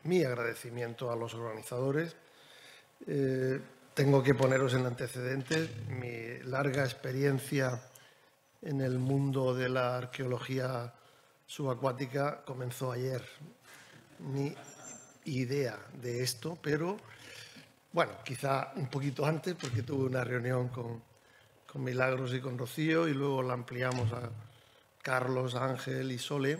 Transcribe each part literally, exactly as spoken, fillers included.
mi agradecimiento a los organizadores. Eh, tengo que poneros en antecedentes mi larga experiencia en el mundo de la arqueología subacuática comenzó ayer. Ni idea de esto, pero bueno, quizá un poquito antes, porque tuve una reunión con, con Milagros y con Rocío y luego la ampliamos a Carlos, Ángel y Sole.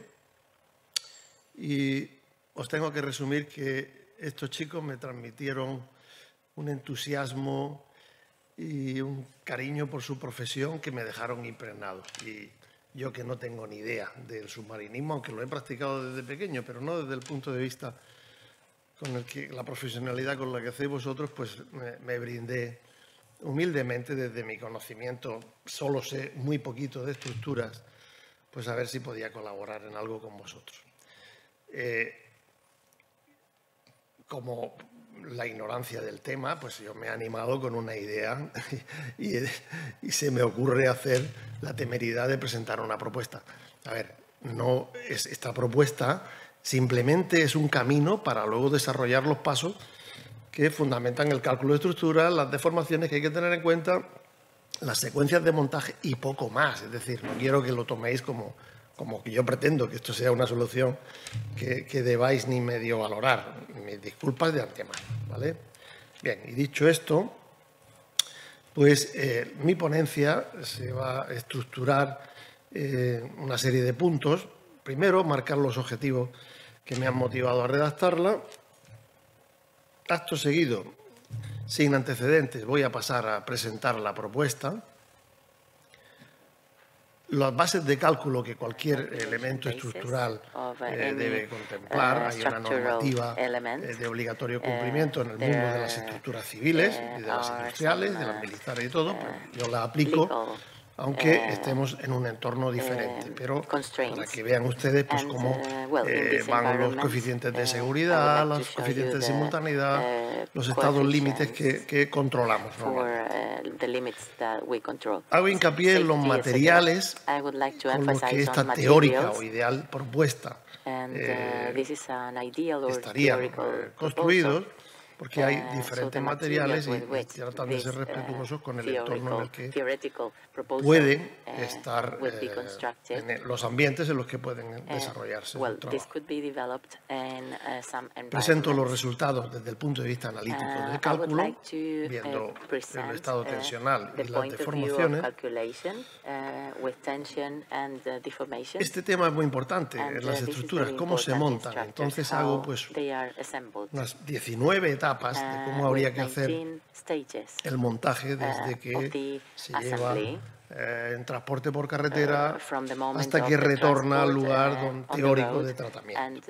Y os tengo que resumir que estos chicos me transmitieron un entusiasmo y un cariño por su profesión que me dejaron impregnado. Y yo, que no tengo ni idea del submarinismo, aunque lo he practicado desde pequeño, pero no desde el punto de vista con el que la profesionalidad con la que hacéis vosotros, pues me, me brindé humildemente desde mi conocimiento, solo sé muy poquito de estructuras, pues a ver si podía colaborar en algo con vosotros. Eh, como la ignorancia del tema, pues yo me he animado con una idea y, y, y se me ocurre hacer la temeridad de presentar una propuesta. A ver, no es esta propuesta, simplemente es un camino para luego desarrollar los pasos que fundamentan el cálculo de estructura, las deformaciones que hay que tener en cuenta, las secuencias de montaje y poco más. Es decir, no quiero que lo toméis como, como que yo pretendo que esto sea una solución que, que debáis ni medio valorar. Mis disculpas de antemano, ¿vale? Bien, y dicho esto, pues eh, mi ponencia se va a estructurar eh, una serie de puntos. Primero, marcar los objetivos que me han motivado a redactarla. Acto seguido, sin antecedentes, voy a pasar a presentar la propuesta. Las bases de cálculo que cualquier elemento estructural eh, debe contemplar. Hay una normativa eh, de obligatorio cumplimiento en el mundo de las estructuras civiles, y de las industriales, de las militares y todo. Pues yo la aplico, aunque estemos en un entorno diferente, pero para que vean ustedes pues cómo eh, van los coeficientes de seguridad, los coeficientes de simultaneidad, los estados límites que, que controlamos normalmente. Hago hincapié en los materiales con los que esta teórica o ideal propuesta eh, estarían eh, construidos, porque hay diferentes materiales y, y tratan de ser respetuosos con el entorno en el que pueden estar eh, en los ambientes en los que pueden desarrollarse el trabajo. Presento los resultados desde el punto de vista analítico del cálculo, viendo el estado tensional y las deformaciones. Este tema es muy importante en las estructuras, cómo se montan. Entonces hago pues unas diecinueve etapas de cómo habría que hacer el montaje desde que se lleva eh, en transporte por carretera hasta que retorna al lugar don, teórico de tratamiento.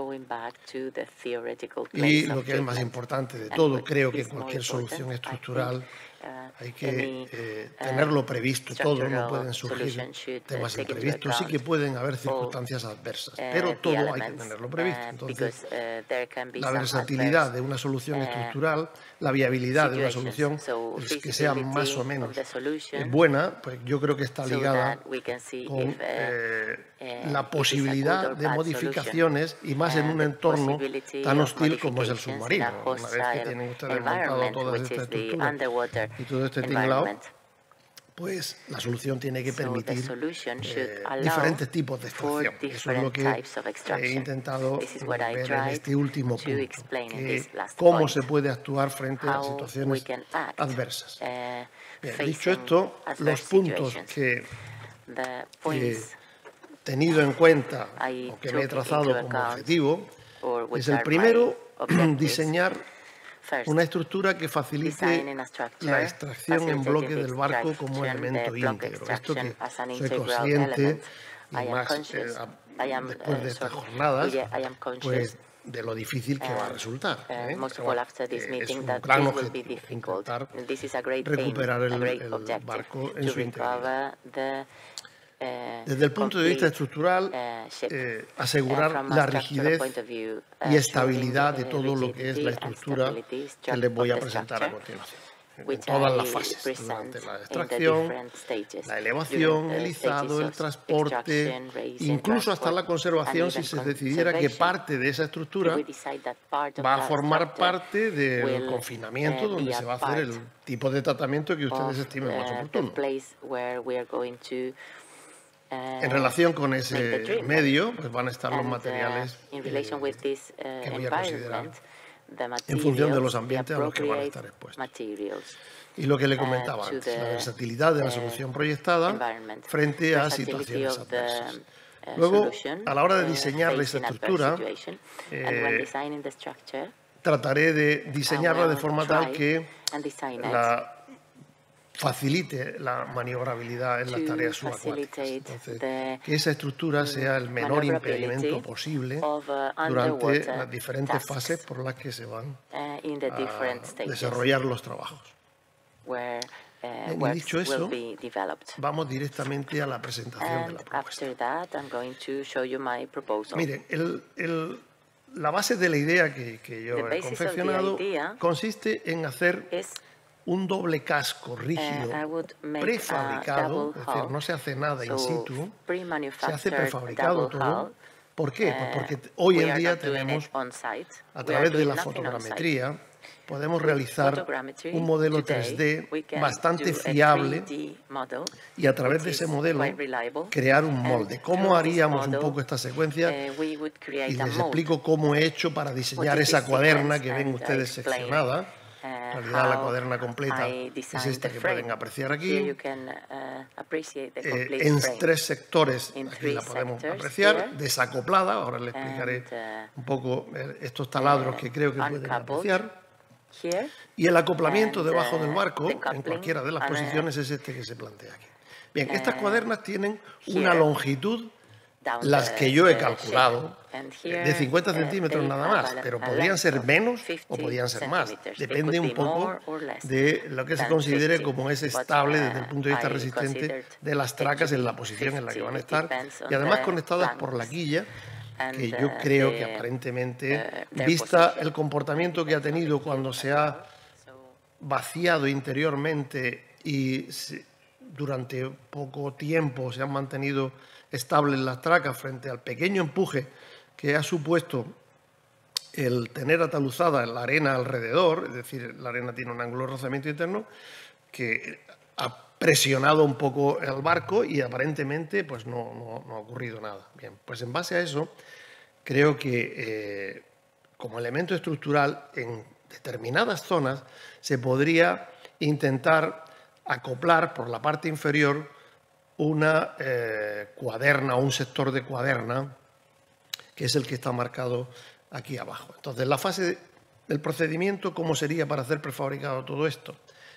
Y lo que es más importante de todo, creo que cualquier solución estructural hay que eh, tenerlo previsto todo, no pueden surgir temas imprevistos, sí que pueden haber circunstancias adversas, pero todo hay que tenerlo previsto. Entonces, la versatilidad de una solución estructural, la viabilidad de una solución que sea más o menos buena, pues yo creo que está ligada con eh, la posibilidad de modificaciones y más en un entorno tan hostil como es el submarino. Una vez que tienen ustedes montado todas estas estructuras y todo este tinglao, pues la solución tiene que permitir eh, diferentes tipos de extracción. Eso es lo que he intentado ver en este último punto, que cómo se puede actuar frente a situaciones adversas. Bien, dicho esto, los puntos que he tenido en cuenta o que me he trazado como objetivo es el primero, diseñar una estructura que facilite la extracción en bloque del barco como elemento íntegro. Esto que soy consciente, y más eh, después de estas jornadas, pues de lo difícil que va a resultar. ¿eh? Bueno, eh, es un gran objetivo, intentar recuperar el, el barco en su integridad. Desde el punto de vista estructural, eh, asegurar la rigidez y estabilidad de todo lo que es la estructura que les voy a presentar a continuación. en todas las fases, durante la extracción, la elevación, el izado, el transporte, incluso hasta la conservación, si se decidiera que parte de esa estructura va a formar parte del confinamiento donde se va a hacer el tipo de tratamiento que ustedes estimen más oportuno. En relación con ese medio, pues van a estar los materiales eh, que voy a considerar en función de los ambientes a los que van a estar expuestos. Y lo que le comentaba antes, la versatilidad de la solución proyectada frente a situaciones adversas. Luego, a la hora de diseñar esa estructura, eh, trataré de diseñarla de forma tal que la facilite la maniobrabilidad en las tareas subacuáticas. Entonces, que esa estructura sea el menor impedimento posible durante las diferentes fases por las que se van a desarrollar los trabajos. Bien, y dicho eso, vamos directamente a la presentación de la propuesta. Miren, el, el, la base de la idea que, que yo he confeccionado consiste en hacer un doble casco rígido prefabricado, es decir, no se hace nada in situ, se hace prefabricado todo. ¿Por qué? Pues porque hoy en día tenemos, a través de la fotogrametría, podemos realizar un modelo tres D bastante fiable y a través de ese modelo crear un molde. ¿Cómo haríamos un poco esta secuencia? Y les explico cómo he hecho para diseñar esa cuaderna que ven ustedes seccionada. En realidad la cuaderna completa es esta que pueden apreciar aquí. Eh, en tres sectores, aquí la podemos apreciar, desacoplada. Ahora les explicaré un poco estos taladros que creo que pueden apreciar. Y el acoplamiento debajo del barco, en cualquiera de las posiciones, es este que se plantea aquí. Bien, estas cuadernas tienen una longitud, las que yo he calculado, de cincuenta centímetros nada más, pero podrían ser menos o podrían ser más. Depende un poco de lo que se considere como es estable desde el punto de vista resistente de las tracas en la posición en la que van a estar y además conectadas por la quilla, que yo creo que aparentemente, vista el comportamiento que ha tenido cuando se ha vaciado interiormente y durante poco tiempo se han mantenido estables las tracas frente al pequeño empuje que ha supuesto el tener ataluzada la arena alrededor, es decir, la arena tiene un ángulo de rozamiento interno que ha presionado un poco el barco y aparentemente pues no, no, no ha ocurrido nada. Bien, pues en base a eso creo que eh, como elemento estructural en determinadas zonas se podría intentar acoplar por la parte inferior una eh, cuaderna o un sector de cuaderna, que es el que está marcado aquí abajo. Entonces, la fase del procedimiento, ¿cómo sería para hacer prefabricado todo esto?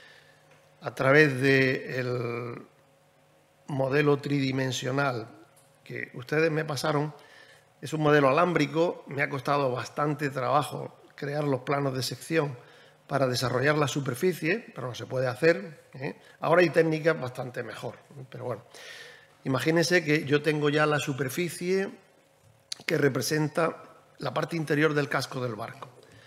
A través del modelo tridimensional que ustedes me pasaron, es un modelo alámbrico, me ha costado bastante trabajo crear los planos de sección para desarrollar la superficie, pero no se puede hacer, ¿eh? Ahora hay técnicas bastante mejor, pero bueno. Imagínense que yo tengo ya la superficie que representa la parte interior del casco del barco.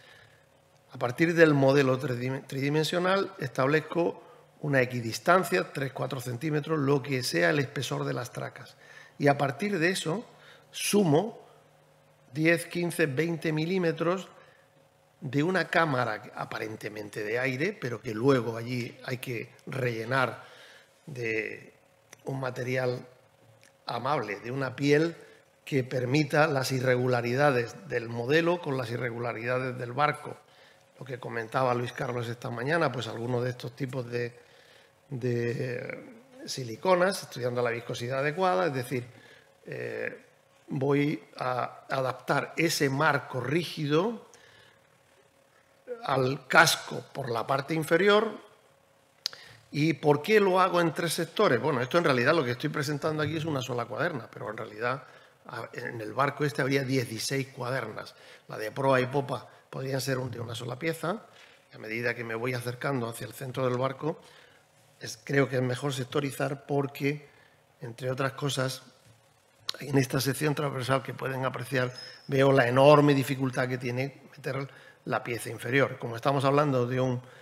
A partir del modelo tridimensional establezco una equidistancia, tres a cuatro centímetros, lo que sea el espesor de las tracas. Y a partir de eso sumo diez, quince, veinte milímetros de una cámara aparentemente de aire, pero que luego allí hay que rellenar de un material amable, de una piel que permita las irregularidades del modelo con las irregularidades del barco. Lo que comentaba Luis Carlos esta mañana, pues algunos de estos tipos de, de siliconas, estudiando la viscosidad adecuada, es decir, eh, voy a adaptar ese marco rígido al casco por la parte inferior. ¿Y por qué lo hago en tres sectores? Bueno, esto en realidad lo que estoy presentando aquí es una sola cuaderna, pero en realidad en el barco este habría dieciséis cuadernas. La de proa y popa podrían ser de una sola pieza. A medida que me voy acercando hacia el centro del barco, es, creo que es mejor sectorizar porque, entre otras cosas, en esta sección transversal que pueden apreciar, veo la enorme dificultad que tiene meter la pieza inferior. Como estamos hablando de un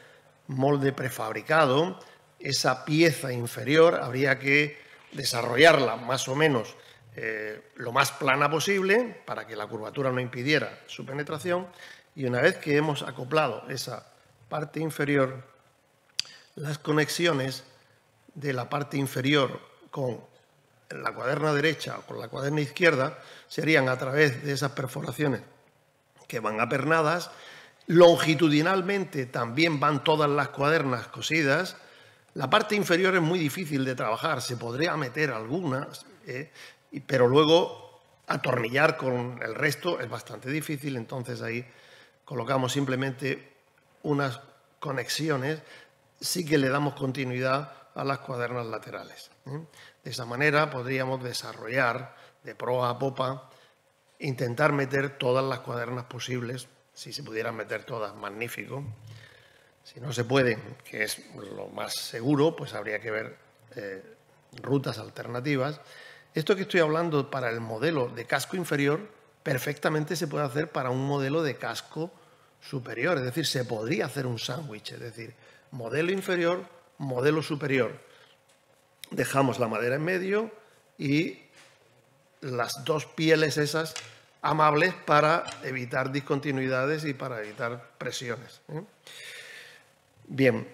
molde prefabricado. Esa pieza inferior habría que desarrollarla más o menos eh, lo más plana posible para que la curvatura no impidiera su penetración, y una vez que hemos acoplado esa parte inferior, las conexiones de la parte inferior con la cuaderna derecha o con la cuaderna izquierda serían a través de esas perforaciones que van apernadas. Longitudinalmente también van todas las cuadernas cosidas. La parte inferior es muy difícil de trabajar, se podría meter algunas, eh, pero luego atornillar con el resto es bastante difícil, entonces ahí colocamos simplemente unas conexiones, sí que le damos continuidad a las cuadernas laterales. ¿eh? De esa manera podríamos desarrollar de proa a popa, intentar meter todas las cuadernas posibles. Si se pudieran meter todas, magnífico. Si no se puede, que es lo más seguro, pues habría que ver eh, rutas alternativas. Esto que estoy hablando para el modelo de casco inferior, perfectamente se puede hacer para un modelo de casco superior. Es decir, se podría hacer un sándwich, es decir, modelo inferior, modelo superior. Dejamos la madera en medio y las dos pieles esas amables para evitar discontinuidades y para evitar presiones. ¿eh? Bien,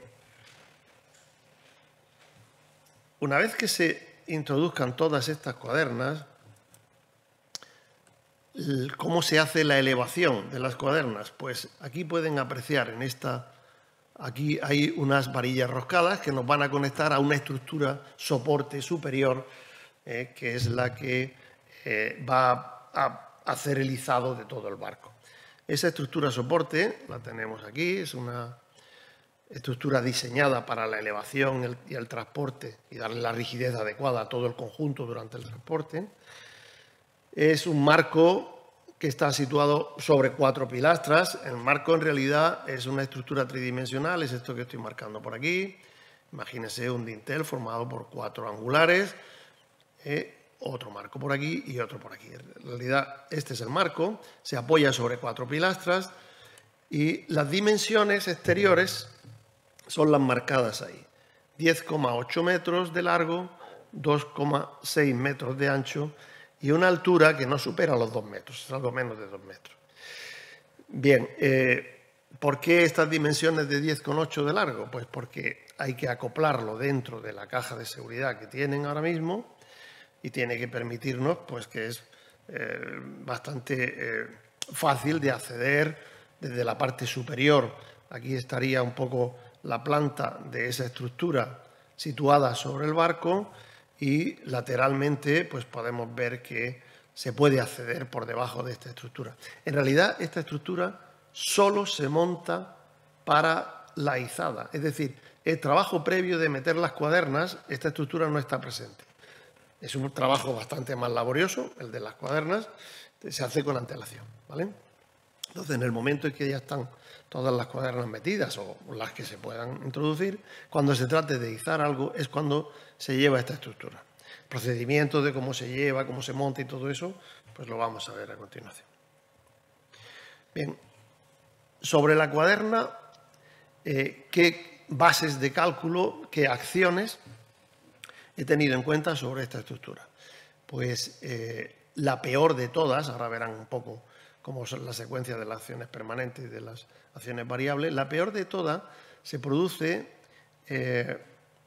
una vez que se introduzcan todas estas cuadernas, ¿cómo se hace la elevación de las cuadernas? Pues aquí pueden apreciar en esta, aquí hay unas varillas roscadas que nos van a conectar a una estructura soporte superior, eh, que es la que eh, va a hacer el izado de todo el barco. Esa estructura soporte la tenemos aquí, es una estructura diseñada para la elevación el, y el transporte y darle la rigidez adecuada a todo el conjunto durante el transporte. Es un marco que está situado sobre cuatro pilastras. El marco en realidad es una estructura tridimensional, es esto que estoy marcando por aquí. Imagínense un dintel formado por cuatro angulares, eh, otro marco por aquí y otro por aquí. En realidad este es el marco, se apoya sobre cuatro pilastras y las dimensiones exteriores son las marcadas ahí. diez coma ocho metros de largo, dos coma seis metros de ancho y una altura que no supera los dos metros, es algo menos de dos metros. Bien, eh, ¿por qué estas dimensiones de diez coma ocho de largo? Pues porque hay que acoplarlo dentro de la caja de seguridad que tienen ahora mismo y tiene que permitirnos, pues que es eh, bastante eh, fácil de acceder desde la parte superior. Aquí estaría un poco la planta de esa estructura situada sobre el barco y lateralmente pues podemos ver que se puede acceder por debajo de esta estructura. En realidad esta estructura solo se monta para la izada, es decir, el trabajo previo de meter las cuadernas, esta estructura no está presente. Es un trabajo bastante más laborioso, el de las cuadernas, se hace con antelación, ¿vale? Entonces, en el momento en que ya están todas las cuadernas metidas o las que se puedan introducir, cuando se trate de izar algo es cuando se lleva esta estructura. El procedimiento de cómo se lleva, cómo se monta y todo eso, pues lo vamos a ver a continuación. Bien, sobre la cuaderna, eh, ¿qué bases de cálculo, qué acciones he tenido en cuenta sobre esta estructura? Pues eh, la peor de todas, ahora verán un poco cómo son las secuencias de las acciones permanentes y de las acciones variables, la peor de todas se produce eh,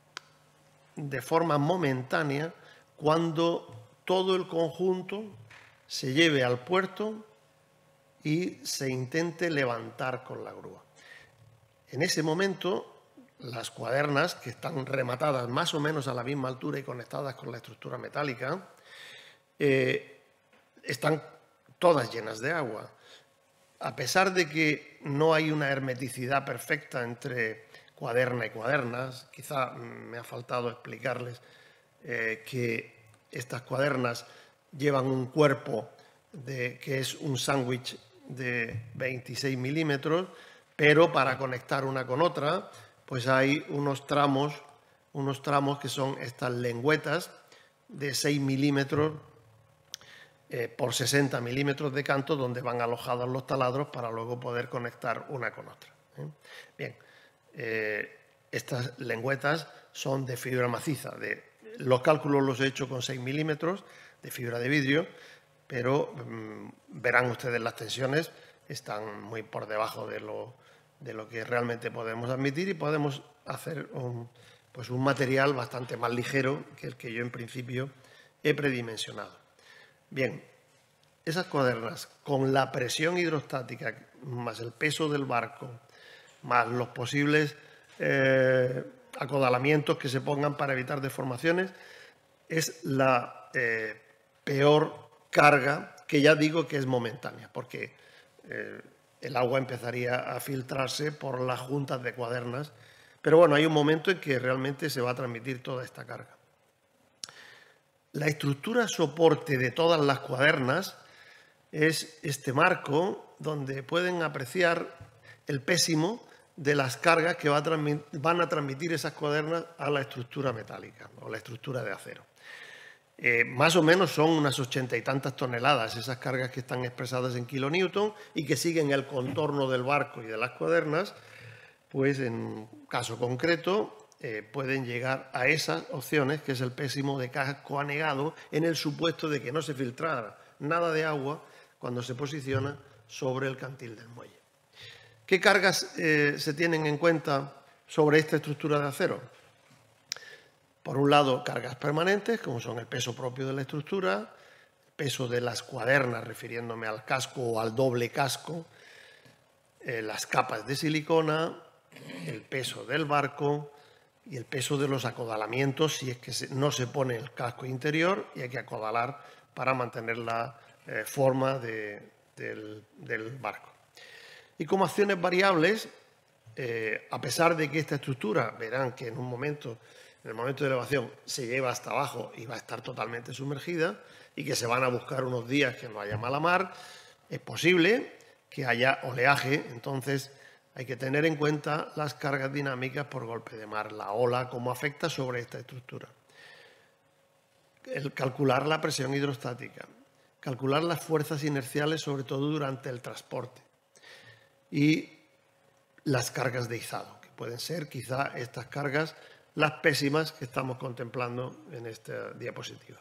de forma momentánea cuando todo el conjunto se lleve al puerto y se intente levantar con la grúa. En ese momento, las cuadernas, que están rematadas más o menos a la misma altura y conectadas con la estructura metálica, eh, están todas llenas de agua. A pesar de que no hay una hermeticidad perfecta entre cuaderna y cuadernas, quizá me ha faltado explicarles eh, que estas cuadernas llevan un cuerpo de, que es un sándwich de veintiséis milímetros, pero para conectar una con otra, pues hay unos tramos, unos tramos que son estas lengüetas de seis milímetros eh, por sesenta milímetros de canto, donde van alojados los taladros para luego poder conectar una con otra. ¿eh? Bien, eh, estas lengüetas son de fibra maciza. De, los cálculos los he hecho con seis milímetros de fibra de vidrio, pero mmm, verán ustedes las tensiones, están muy por debajo de lo, de lo que realmente podemos admitir y podemos hacer un, pues un material bastante más ligero que el que yo en principio he predimensionado. Bien, esas cuadernas con la presión hidrostática más el peso del barco, más los posibles eh, acodalamientos que se pongan para evitar deformaciones, es la eh, peor carga, que ya digo que es momentánea, porque eh, el agua empezaría a filtrarse por las juntas de cuadernas, pero bueno, hay un momento en que realmente se va a transmitir toda esta carga. La estructura soporte de todas las cuadernas es este marco donde pueden apreciar el pésimo de las cargas que va a van a transmitir esas cuadernas a la estructura metálica o la estructura de acero. Eh, más o menos son unas ochenta y tantas toneladas esas cargas que están expresadas en kilonewton y que siguen el contorno del barco y de las cuadernas, pues en caso concreto eh, pueden llegar a esas opciones, que es el pésimo de casco anegado, en el supuesto de que no se filtrara nada de agua cuando se posiciona sobre el cantil del muelle. ¿Qué cargas eh, se tienen en cuenta sobre esta estructura de acero? Por un lado, cargas permanentes, como son el peso propio de la estructura, el peso de las cuadernas, refiriéndome al casco o al doble casco, eh, las capas de silicona, el peso del barco y el peso de los acodalamientos, si es que se, no se pone el casco interior y hay que acodalar para mantener la eh, forma de, del, del barco. Y como acciones variables, eh, a pesar de que esta estructura, verán que en un momento, en el momento de elevación, se lleva hasta abajo y va a estar totalmente sumergida y que se van a buscar unos días que no haya mala mar, es posible que haya oleaje, entonces hay que tener en cuenta las cargas dinámicas por golpe de mar, la ola, cómo afecta sobre esta estructura. El calcular la presión hidrostática, calcular las fuerzas inerciales, sobre todo durante el transporte, y las cargas de izado, que pueden ser quizá estas cargas las pésimas que estamos contemplando en esta diapositiva.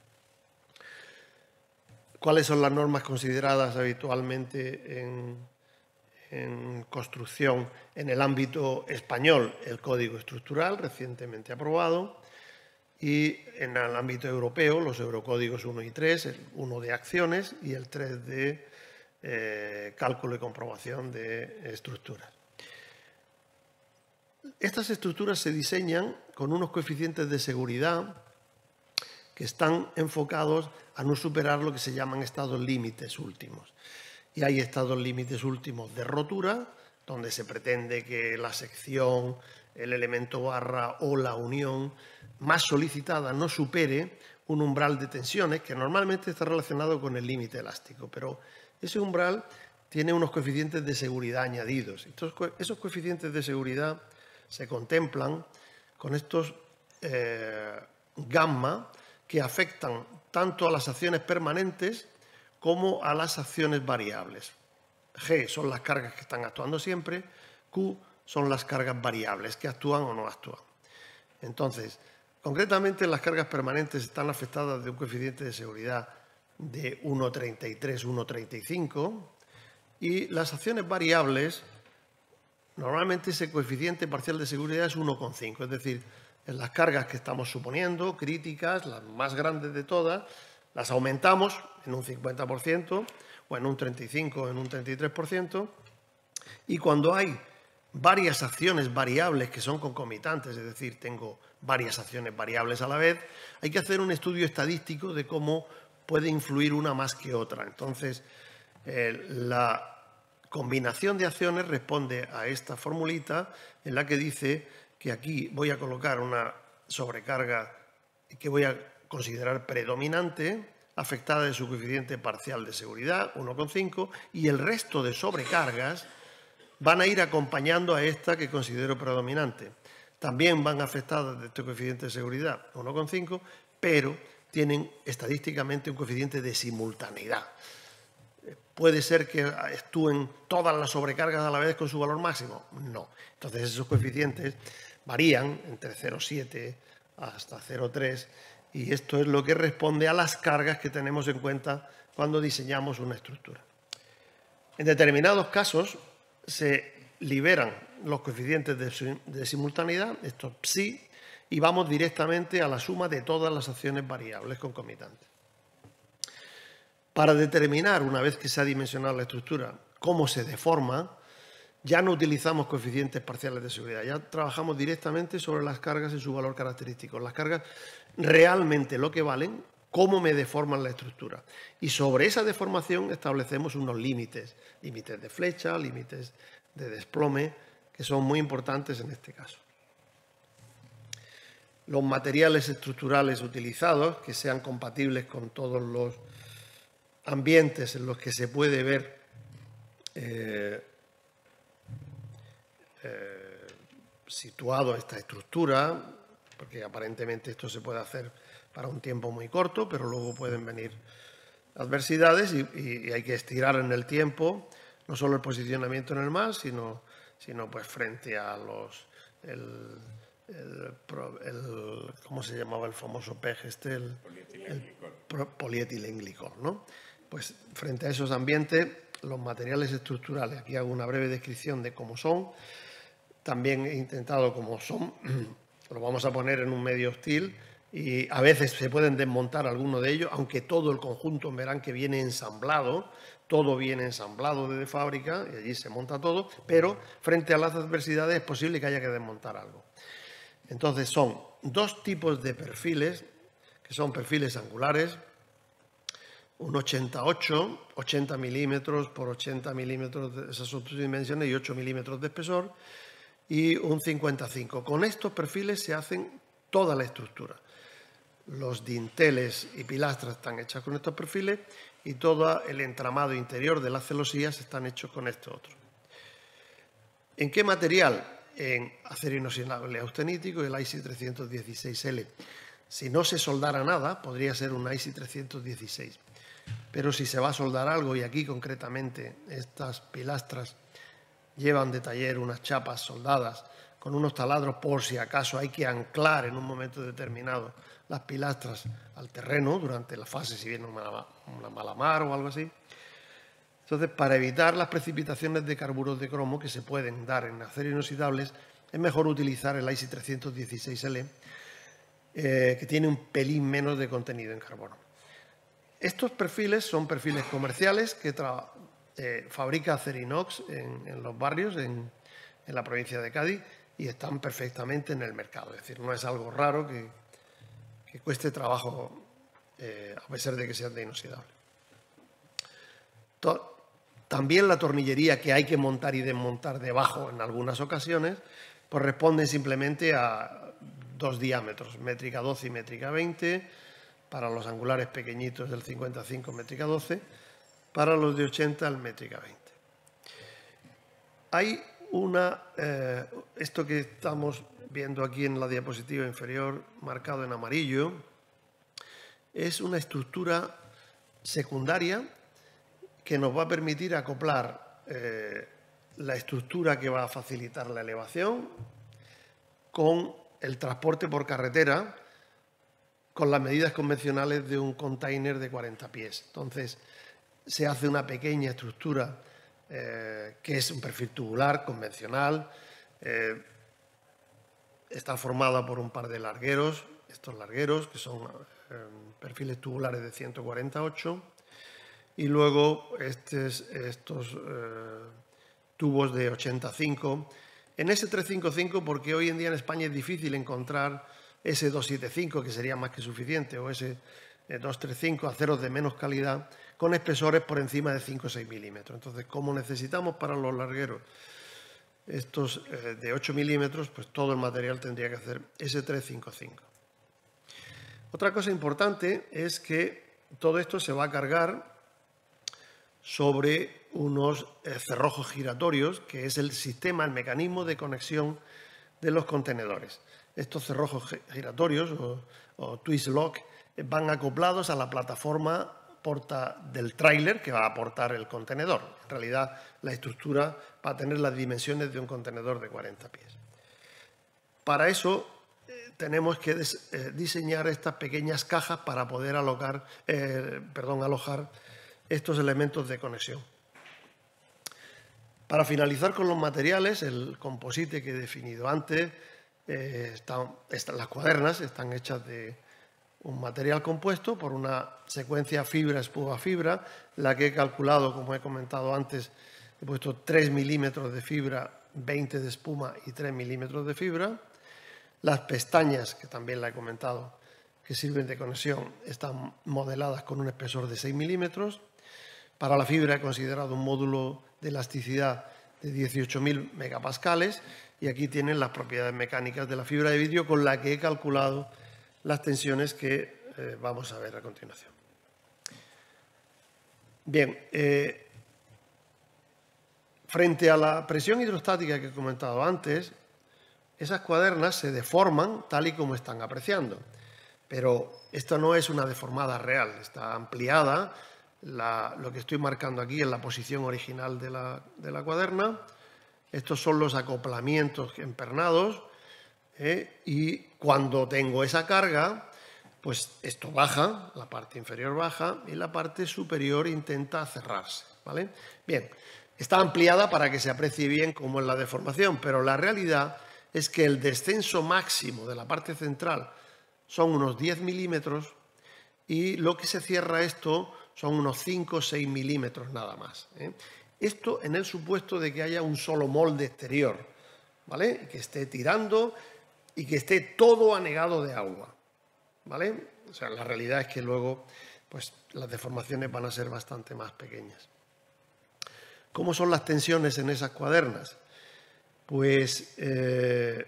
¿Cuáles son las normas consideradas habitualmente en, en construcción en el ámbito español? El Código Estructural, recientemente aprobado, y en el ámbito europeo, los Eurocódigos uno y tres, el uno de acciones y el tres de eh, cálculo y comprobación de estructuras. Estas estructuras se diseñan con unos coeficientes de seguridad que están enfocados a no superar lo que se llaman estados límites últimos. Y hay estados límites últimos de rotura, donde se pretende que la sección, el elemento barra o la unión más solicitada no supere un umbral de tensiones que normalmente está relacionado con el límite elástico, pero ese umbral tiene unos coeficientes de seguridad añadidos. Estos, esos coeficientes de seguridad se contemplan con estos eh, gamma que afectan tanto a las acciones permanentes como a las acciones variables. G son las cargas que están actuando siempre, Q son las cargas variables que actúan o no actúan. Entonces, concretamente las cargas permanentes están afectadas de un coeficiente de seguridad de uno coma treinta y tres, uno coma treinta y cinco y las acciones variables, normalmente ese coeficiente parcial de seguridad es uno coma cinco, es decir, en las cargas que estamos suponiendo, críticas, las más grandes de todas, las aumentamos en un cincuenta por ciento o en un treinta y cinco por ciento o en un treinta y tres por ciento, y cuando hay varias acciones variables que son concomitantes, es decir, tengo varias acciones variables a la vez, hay que hacer un estudio estadístico de cómo puede influir una más que otra. Entonces, eh, la combinación de acciones responde a esta formulita en la que dice que aquí voy a colocar una sobrecarga que voy a considerar predominante, afectada de su coeficiente parcial de seguridad, uno coma cinco, y el resto de sobrecargas van a ir acompañando a esta que considero predominante. También van afectadas de este coeficiente de seguridad, uno coma cinco, pero tienen estadísticamente un coeficiente de simultaneidad. ¿Puede ser que actúen todas las sobrecargas a la vez con su valor máximo? No. Entonces esos coeficientes varían entre cero coma siete hasta cero coma tres y esto es lo que responde a las cargas que tenemos en cuenta cuando diseñamos una estructura. En determinados casos se liberan los coeficientes de, de simultaneidad, estos psi, y vamos directamente a la suma de todas las acciones variables concomitantes. Para determinar, una vez que se ha dimensionado la estructura, cómo se deforma, ya no utilizamos coeficientes parciales de seguridad, ya trabajamos directamente sobre las cargas y su valor característico. Las cargas realmente lo que valen, cómo me deforman la estructura. Y sobre esa deformación establecemos unos límites, límites de flecha, límites de desplome, que son muy importantes en este caso. Los materiales estructurales utilizados, que sean compatibles con todos los ambientes en los que se puede ver eh, eh, situado esta estructura, porque aparentemente esto se puede hacer para un tiempo muy corto, pero luego pueden venir adversidades y, y, y hay que estirar en el tiempo no solo el posicionamiento en el mar, sino, sino pues frente a los el, el, el ¿cómo se llamaba el famoso P E G este? El polietilenglicol, ¿no? Pues frente a esos ambientes, los materiales estructurales, aquí hago una breve descripción de cómo son, también he intentado cómo son, lo vamos a poner en un medio hostil y a veces se pueden desmontar algunos de ellos, aunque todo el conjunto verán que viene ensamblado, todo viene ensamblado desde fábrica y allí se monta todo, pero frente a las adversidades es posible que haya que desmontar algo. Entonces son dos tipos de perfiles, que son perfiles angulares, un ochenta y ocho, ochenta milímetros por ochenta milímetros, de esas son sus dimensiones, y ocho milímetros de espesor, y un cincuenta y cinco. Con estos perfiles se hacen toda la estructura. Los dinteles y pilastras están hechas con estos perfiles y todo el entramado interior de las celosías están hechos con este otro. ¿En qué material? En acero inoxidable austenítico y el I C trescientos dieciséis L. Si no se soldara nada, podría ser un I C trescientos dieciséis. Pero si se va a soldar algo, y aquí concretamente estas pilastras llevan de taller unas chapas soldadas con unos taladros por si acaso hay que anclar en un momento determinado las pilastras al terreno durante la fase, si viene una, una mala mar o algo así. Entonces, para evitar las precipitaciones de carburos de cromo que se pueden dar en acero inoxidables, es mejor utilizar el I C trescientos dieciséis L, eh, que tiene un pelín menos de contenido en carbono. Estos perfiles son perfiles comerciales que eh, fabrica Acerinox en, en los barrios, en, en la provincia de Cádiz, y están perfectamente en el mercado. Es decir, no es algo raro que, que cueste trabajo, eh, a pesar de que sean de inoxidable. To- También la tornillería que hay que montar y desmontar debajo en algunas ocasiones, pues responden simplemente a dos diámetros, métrica doce y métrica veinte, para los angulares pequeñitos del cincuenta y cinco métrica doce, para los de ochenta el métrica veinte. Hay una, eh, esto que estamos viendo aquí en la diapositiva inferior, marcado en amarillo, es una estructura secundaria que nos va a permitir acoplar eh, la estructura que va a facilitar la elevación con el transporte por carretera con las medidas convencionales de un container de cuarenta pies. Entonces, se hace una pequeña estructura eh, que es un perfil tubular convencional, eh, está formada por un par de largueros, estos largueros que son eh, perfiles tubulares de ciento cuarenta y ocho, y luego estes, estos eh, tubos de ochenta y cinco. En ese trescientos cincuenta y cinco, porque hoy en día en España es difícil encontrar ese doscientos setenta y cinco, que sería más que suficiente, o ese doscientos treinta y cinco, aceros de menos calidad, con espesores por encima de cinco o seis milímetros. Entonces, como necesitamos para los largueros estos eh, de ocho milímetros, pues todo el material tendría que hacer ese trescientos cincuenta y cinco. Otra cosa importante es que todo esto se va a cargar sobre unos eh, cerrojos giratorios, que es el sistema, el mecanismo de conexión de los contenedores. Estos cerrojos giratorios o, o twist lock van acoplados a la plataforma transporta del tráiler que va a aportar el contenedor. En realidad, la estructura va a tener las dimensiones de un contenedor de cuarenta pies. Para eso eh, tenemos que des, eh, diseñar estas pequeñas cajas para poder alocar, eh, perdón, alojar estos elementos de conexión. Para finalizar con los materiales, el composite que he definido antes, eh, están, están, las cuadernas están hechas de un material compuesto por una secuencia fibra-espuma-fibra, la que he calculado, como he comentado antes, he puesto tres milímetros de fibra, veinte de espuma y tres milímetros de fibra. Las pestañas, que también la he comentado, que sirven de conexión, están modeladas con un espesor de seis milímetros. Para la fibra he considerado un módulo de elasticidad de dieciocho mil megapascales y aquí tienen las propiedades mecánicas de la fibra de vidrio con la que he calculado las tensiones que eh, vamos a ver a continuación. Bien, eh, frente a la presión hidrostática que he comentado antes, esas cuadernas se deforman tal y como están apreciando, pero esto no es una deformada real, está ampliada. La, lo que estoy marcando aquí es la posición original de la, de la cuaderna. Estos son los acoplamientos empernados eh, y cuando tengo esa carga, pues esto baja, la parte inferior baja y la parte superior intenta cerrarse, ¿vale? Bien, está ampliada para que se aprecie bien cómo es la deformación, pero la realidad es que el descenso máximo de la parte central son unos diez milímetros y lo que se cierra esto son unos cinco o seis milímetros nada más, ¿eh? Esto en el supuesto de que haya un solo molde exterior, ¿vale? Que esté tirando y que esté todo anegado de agua, ¿vale? O sea, la realidad es que luego pues, las deformaciones van a ser bastante más pequeñas. ¿Cómo son las tensiones en esas cuadernas? Pues eh,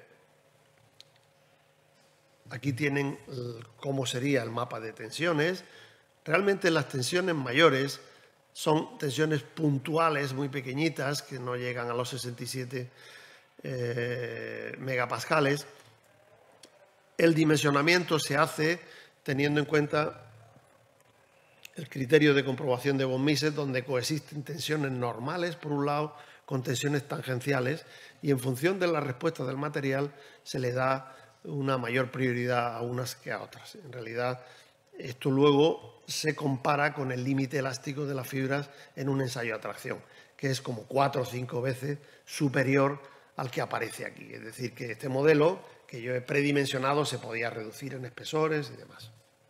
aquí tienen el, cómo sería el mapa de tensiones. Realmente las tensiones mayores son tensiones puntuales muy pequeñitas que no llegan a los sesenta y siete eh, megapascales. El dimensionamiento se hace teniendo en cuenta el criterio de comprobación de von Mises, donde coexisten tensiones normales, por un lado, con tensiones tangenciales, y en función de la respuesta del material se le da una mayor prioridad a unas que a otras. En realidad, esto luego se compara con el límite elástico de las fibras en un ensayo de atracción, que es como cuatro o cinco veces superior al que aparece aquí. Es decir, que este modelo que yo he predimensionado se podía reducir en espesores y demás.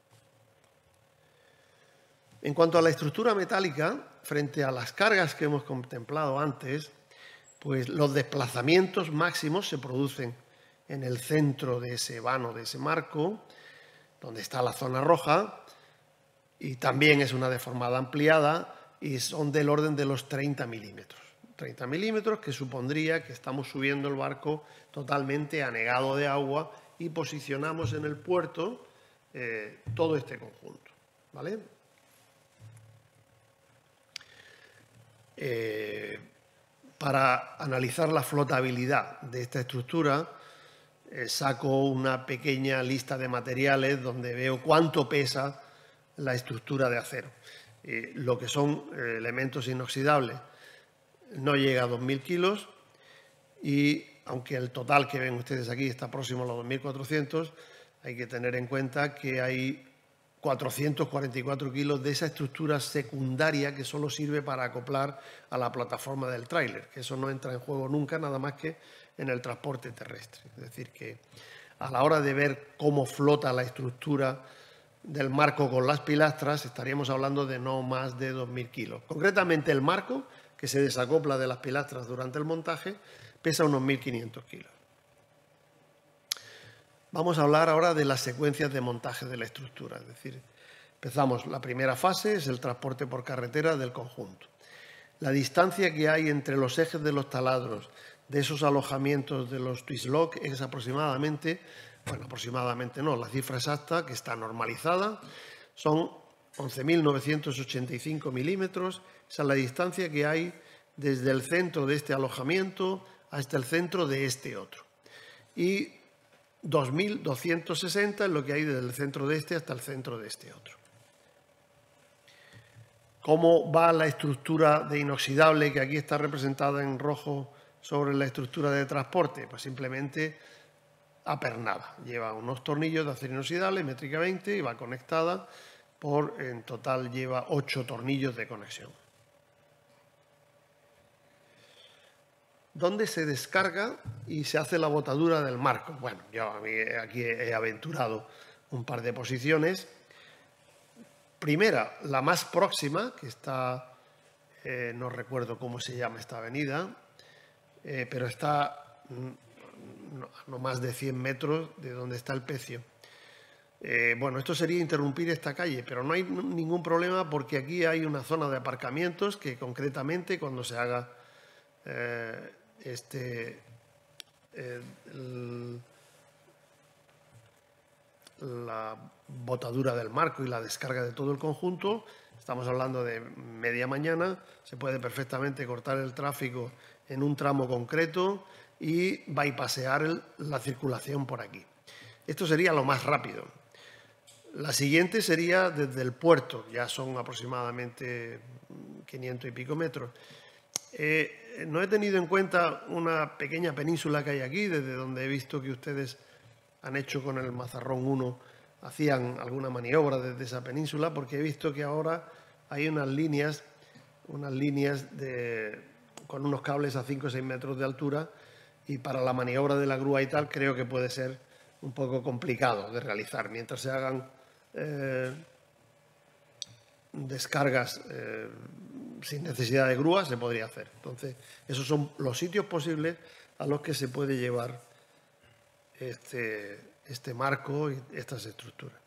En cuanto a la estructura metálica, frente a las cargas que hemos contemplado antes, pues los desplazamientos máximos se producen en el centro de ese vano, de ese marco, donde está la zona roja, y también es una deformada ampliada y son del orden de los treinta milímetros. treinta milímetros que supondría que estamos subiendo el barco totalmente anegado de agua y posicionamos en el puerto eh, todo este conjunto, ¿vale? Eh, para analizar la flotabilidad de esta estructura, eh, saco una pequeña lista de materiales donde veo cuánto pesa la estructura de acero. Eh, lo que son eh, elementos inoxidables no llega a dos mil kilos y aunque el total que ven ustedes aquí está próximo a los dos mil cuatrocientos, hay que tener en cuenta que hay cuatrocientos cuarenta y cuatro kilos de esa estructura secundaria que solo sirve para acoplar a la plataforma del tráiler, que eso no entra en juego nunca, nada más que en el transporte terrestre. Es decir, que a la hora de ver cómo flota la estructura del marco con las pilastras, estaríamos hablando de no más de dos mil kilos. Concretamente el marco, que se desacopla de las pilastras durante el montaje, pesa unos mil quinientos kilos. Vamos a hablar ahora de las secuencias de montaje de la estructura. Es decir, empezamos, la primera fase es el transporte por carretera del conjunto. La distancia que hay entre los ejes de los taladros de esos alojamientos de los twist lock es aproximadamente, bueno, aproximadamente no, la cifra exacta que está normalizada son once mil novecientos ochenta y cinco milímetros. Esa es la distancia que hay desde el centro de este alojamiento hasta el centro de este otro. Y dos mil doscientos sesenta es lo que hay desde el centro de este hasta el centro de este otro. ¿Cómo va la estructura de inoxidable que aquí está representada en rojo sobre la estructura de transporte? Pues simplemente apernada. Lleva unos tornillos de acero inoxidable, métrica veinte, y va conectada por, en total lleva ocho tornillos de conexión. ¿Dónde se descarga y se hace la botadura del marco? Bueno, yo aquí he aventurado un par de posiciones. Primera, la más próxima, que está, eh, no recuerdo cómo se llama esta avenida, eh, pero está no, no más de cien metros de donde está el pecio. Eh, bueno, esto sería interrumpir esta calle, pero no hay ningún problema porque aquí hay una zona de aparcamientos que concretamente cuando se haga eh, este... Eh, el, la botadura del marco y la descarga de todo el conjunto, estamos hablando de media mañana, se puede perfectamente cortar el tráfico en un tramo concreto y bypassear el, la circulación por aquí. Esto sería lo más rápido. La siguiente sería desde el puerto, ya son aproximadamente quinientos y pico metros. Eh, no he tenido en cuenta una pequeña península que hay aquí, desde donde he visto que ustedes han hecho con el Mazarrón uno, hacían alguna maniobra desde esa península, porque he visto que ahora hay unas líneas, unas líneas de, con unos cables a cinco o seis metros de altura, y para la maniobra de la grúa y tal creo que puede ser un poco complicado de realizar. Mientras se hagan eh, descargas eh, sin necesidad de grúa, se podría hacer. Entonces, esos son los sitios posibles a los que se puede llevar Este, este marco y estas estructuras.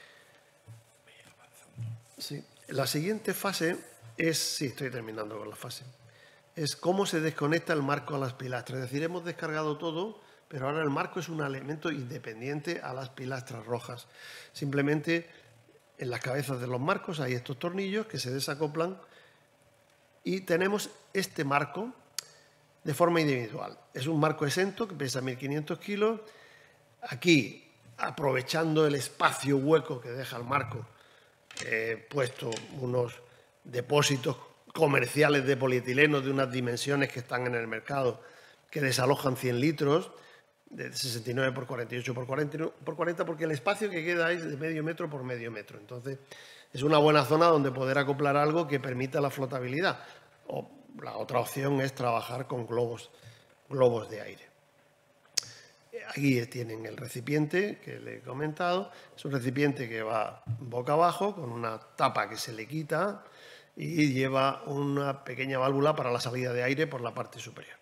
Sí. La siguiente fase es, sí, estoy terminando con la fase, es cómo se desconecta el marco a las pilastras. Es decir, hemos descargado todo, pero ahora el marco es un elemento independiente a las pilastras rojas. Simplemente en las cabezas de los marcos hay estos tornillos que se desacoplan y tenemos este marco de forma individual. Es un marco exento que pesa mil quinientos kilos. Aquí, aprovechando el espacio hueco que deja el marco, he puesto unos depósitos comerciales de polietileno de unas dimensiones que están en el mercado, que desalojan cien litros, de sesenta y nueve por cuarenta y ocho por cuarenta, porque el espacio que queda es de medio metro por medio metro. Entonces, es una buena zona donde poder acoplar algo que permita la flotabilidad. O la otra opción es trabajar con globos, globos de aire. Aquí tienen el recipiente que le he comentado. Es un recipiente que va boca abajo con una tapa que se le quita y lleva una pequeña válvula para la salida de aire por la parte superior.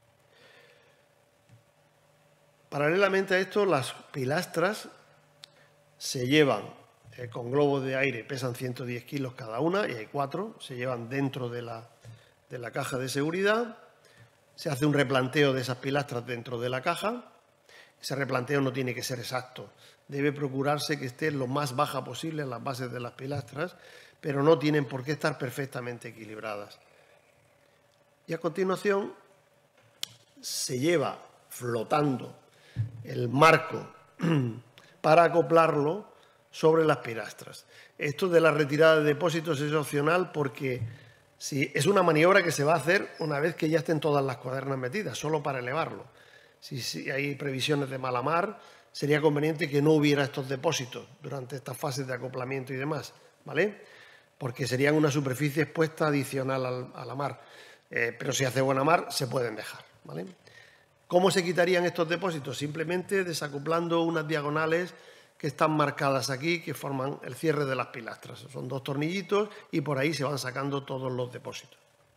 Paralelamente a esto, las pilastras se llevan eh, con globos de aire, pesan ciento diez kilos cada una y hay cuatro, se llevan dentro de la, de la caja de seguridad. Se hace un replanteo de esas pilastras dentro de la caja. Ese replanteo no tiene que ser exacto. Debe procurarse que esté lo más baja posible en las bases de las pilastras, pero no tienen por qué estar perfectamente equilibradas. Y a continuación se lleva flotando el marco para acoplarlo sobre las pilastras. Esto de la retirada de depósitos es opcional porque si es una maniobra que se va a hacer una vez que ya estén todas las cuadernas metidas, solo para elevarlo. Si, si hay previsiones de mala mar, sería conveniente que no hubiera estos depósitos durante estas fases de acoplamiento y demás, ¿vale? Porque serían una superficie expuesta adicional al, a la mar. Eh, pero si hace buena mar, se pueden dejar, ¿vale? ¿Cómo se quitarían estos depósitos? Simplemente desacoplando unas diagonales que están marcadas aquí, que forman el cierre de las pilastras. Son dos tornillitos y por ahí se van sacando todos los depósitos.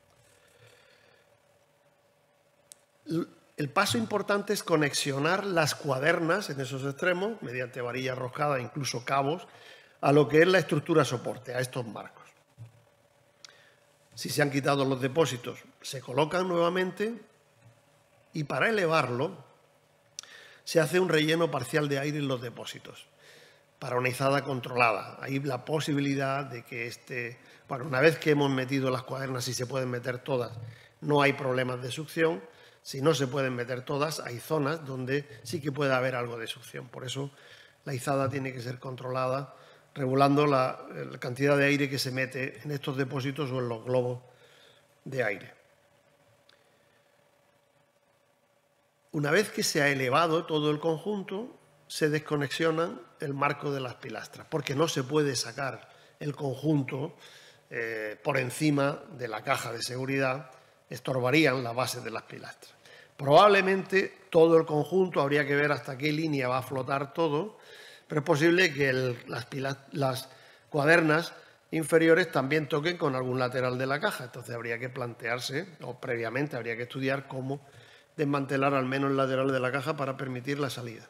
El paso importante es conexionar las cuadernas en esos extremos, mediante varilla roscada, incluso cabos, a lo que es la estructura soporte, a estos marcos. Si se han quitado los depósitos, se colocan nuevamente y para elevarlo se hace un relleno parcial de aire en los depósitos para una izada controlada. Hay la posibilidad de que este, bueno, una vez que hemos metido las cuadernas y se pueden meter todas, no hay problemas de succión. Si no se pueden meter todas, hay zonas donde sí que puede haber algo de succión. Por eso la izada tiene que ser controlada regulando la, la cantidad de aire que se mete en estos depósitos o en los globos de aire. Una vez que se ha elevado todo el conjunto, se desconexiona el marco de las pilastras, porque no se puede sacar el conjunto eh, por encima de la caja de seguridad, estorbarían la base de las pilastras. Probablemente todo el conjunto, habría que ver hasta qué línea va a flotar todo, pero es posible que el, las, las cuadernas inferiores también toquen con algún lateral de la caja. Entonces habría que plantearse, o previamente habría que estudiar cómo desmantelar al menos el lateral de la caja para permitir la salida.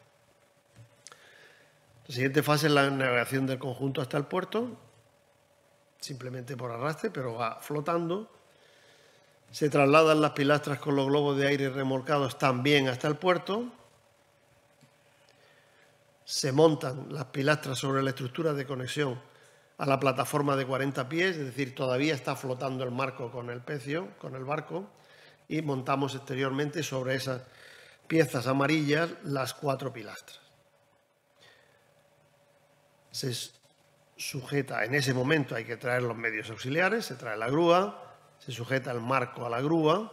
La siguiente fase es la navegación del conjunto hasta el puerto, simplemente por arrastre, pero va flotando. Se trasladan las pilastras con los globos de aire remolcados también hasta el puerto. Se montan las pilastras sobre la estructura de conexión a la plataforma de cuarenta pies, es decir, todavía está flotando el marco con el pecio, con el barco, y montamos exteriormente sobre esas piezas amarillas las cuatro pilastras. Se sujeta, en ese momento hay que traer los medios auxiliares, se trae la grúa, se sujeta el marco a la grúa.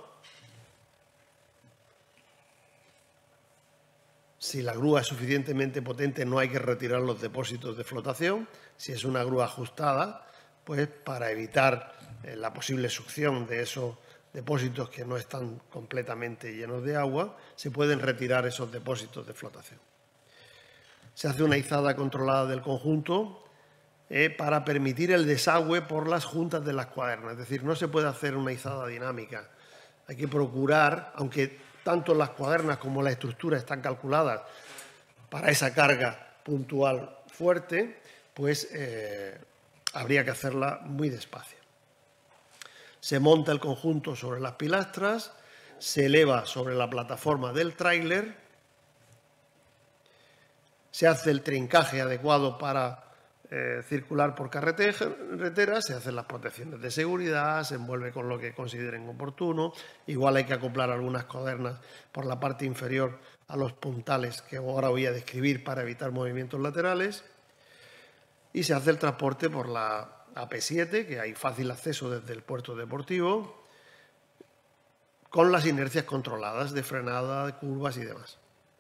Si la grúa es suficientemente potente, no hay que retirar los depósitos de flotación. Si es una grúa ajustada, pues para evitar eh, la posible succión de esos depósitos que no están completamente llenos de agua, se pueden retirar esos depósitos de flotación. Se hace una izada controlada del conjunto eh, para permitir el desagüe por las juntas de las cuadernas. Es decir, no se puede hacer una izada dinámica. Hay que procurar, aunque tanto las cuadernas como la estructura están calculadas para esa carga puntual fuerte, pues eh, habría que hacerla muy despacio. Se monta el conjunto sobre las pilastras, se eleva sobre la plataforma del tráiler, se hace el trincaje adecuado para eh, circular por carretera, se hacen las protecciones de seguridad, se envuelve con lo que consideren oportuno. Igual hay que acoplar algunas cuadernas por la parte inferior a los puntales que ahora voy a describir para evitar movimientos laterales. Y se hace el transporte por la A P siete, que hay fácil acceso desde el puerto deportivo, con las inercias controladas de frenada, de curvas y demás.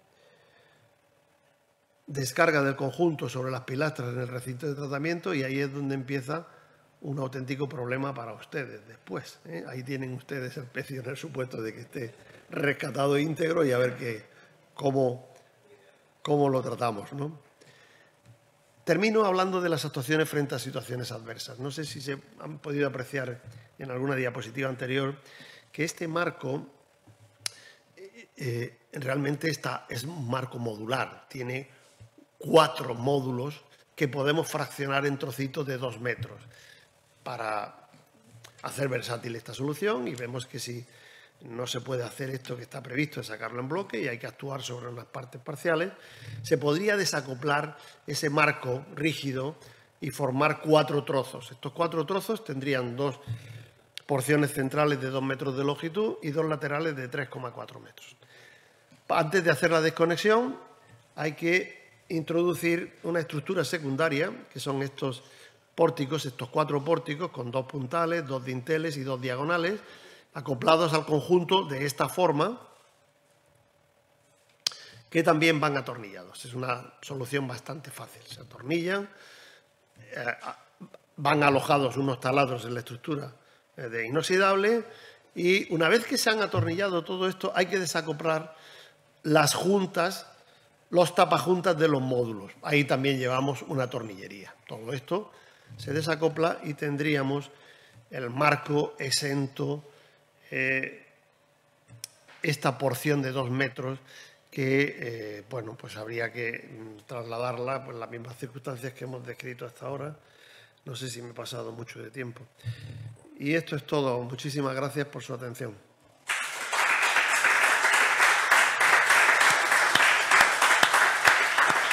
Descarga del conjunto sobre las pilastras en el recinto de tratamiento, y ahí es donde empieza un auténtico problema para ustedes después, ¿eh? Ahí tienen ustedes el pecio en el supuesto de que esté rescatado íntegro, y a ver que, cómo, cómo lo tratamos, ¿no? Termino hablando de las actuaciones frente a situaciones adversas. No sé si se han podido apreciar en alguna diapositiva anterior que este marco eh, realmente está, es un marco modular. Tiene cuatro módulos que podemos fraccionar en trocitos de dos metros para hacer versátil esta solución, y vemos que si no se puede hacer esto que está previsto, de sacarlo en bloque, y hay que actuar sobre unas partes parciales, se podría desacoplar ese marco rígido y formar cuatro trozos. Estos cuatro trozos tendrían dos porciones centrales de dos metros de longitud y dos laterales de tres coma cuatro metros. Antes de hacer la desconexión hay que introducir una estructura secundaria, que son estos pórticos, estos cuatro pórticos con dos puntales, dos dinteles y dos diagonales, acoplados al conjunto de esta forma, que también van atornillados. Es una solución bastante fácil. Se atornillan, eh, van alojados unos taladros en la estructura de inoxidable, y una vez que se han atornillado todo esto, hay que desacoplar las juntas, los tapajuntas de los módulos. Ahí también llevamos una tornillería. Todo esto se desacopla y tendríamos el marco exento, eh, esta porción de dos metros que, eh, bueno, pues habría que trasladarla pues, en las mismas circunstancias que hemos descrito hasta ahora. No sé si me he pasado mucho de tiempo. Y esto es todo. Muchísimas gracias por su atención.